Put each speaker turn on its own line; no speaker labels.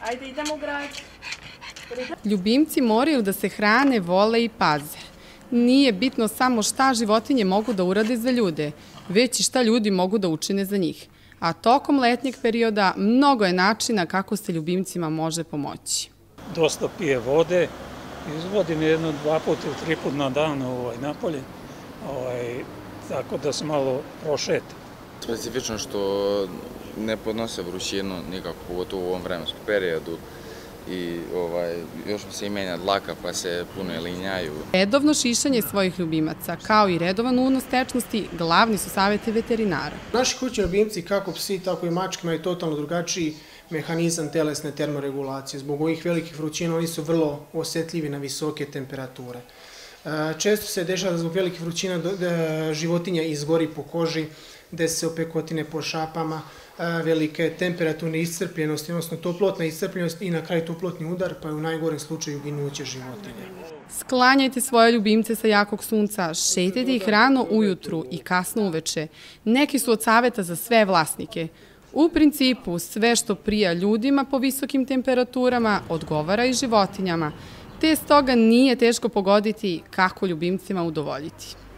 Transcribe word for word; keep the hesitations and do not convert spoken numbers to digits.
Ajde, idemo u grad.
Ljubimci moraju da se hrane, vole i paze. Nije bitno samo šta životinje mogu da urade za ljude, već i šta ljudi mogu da učine za njih. A tokom letnjeg perioda mnogo je načina kako se ljubimcima može pomoći.
Dosta pije vode, izvodim jedno dva puta ili tri puta na dan ovaj, napolje, ovaj, tako da se malo prošeta.
Specifično što ne podnose vrućinu nikako, pogotovo u ovom vremenskom periodu. I ovaj, još mi se i menja dlaka pa se puno linjaju.
Redovno šišanje svojih ljubimaca, kao i redovan unos tečnosti, glavni su savjeti veterinara.
Naši kućni ljubimci, kako psi, tako i mačke, imaju totalno drugačiji mehanizam telesne termoregulacije. Zbog ovih velikih vrućina oni su vrlo osjetljivi na visoke temperature. Često se dešava da zbog velikih vrućina životinja izgori po koži, desi se opekotine po šapama, velike temperaturne iscrpljenosti, odnosno toplotna iscrpljenost i na kraju toplotni udar, pa je u najgorem slučaju ginuće životinje.
Sklanjajte svoje ljubimce sa jakog sunca, šetajte ih rano ujutru i kasno uveče. Neki su od savjeta za sve vlasnike. U principu, sve što prija ljudima po visokim temperaturama odgovara i životinjama, te stoga nije teško pogoditi kako ljubimcima udovoljiti.